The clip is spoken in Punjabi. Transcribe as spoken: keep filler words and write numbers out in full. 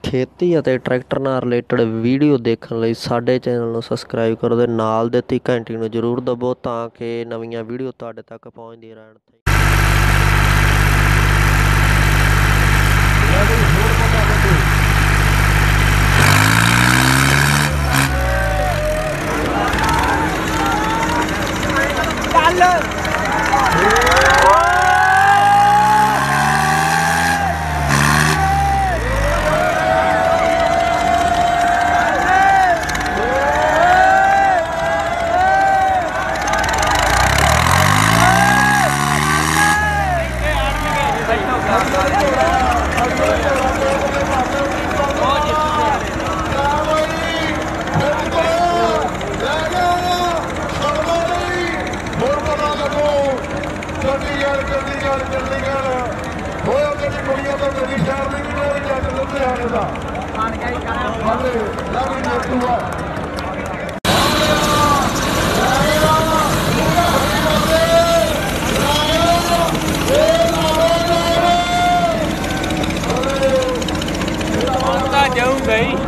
खेती ਅਤੇ ਟਰੈਕਟਰ ਨਾਲ ਰਿਲੇਟਡ ਵੀਡੀਓ ਦੇਖਣ ਲਈ ਸਾਡੇ ਚੈਨਲ ਨੂੰ ਸਬਸਕ੍ਰਾਈਬ ਕਰੋ ਅਤੇ ਨਾਲ ਦਿੱਤੀ ਘੰਟੀ ਨੂੰ ਜ਼ਰੂਰ ਦਬਾਓ ਤਾਂ ਕਿ ਨਵੀਆਂ ਵੀਡੀਓ ਤੁਹਾਡੇ ਤੱਕ ਪਹੁੰਚਦੀਆਂ ਰਹਿਣ। ਜਾਊਂਗਾ ਹੀ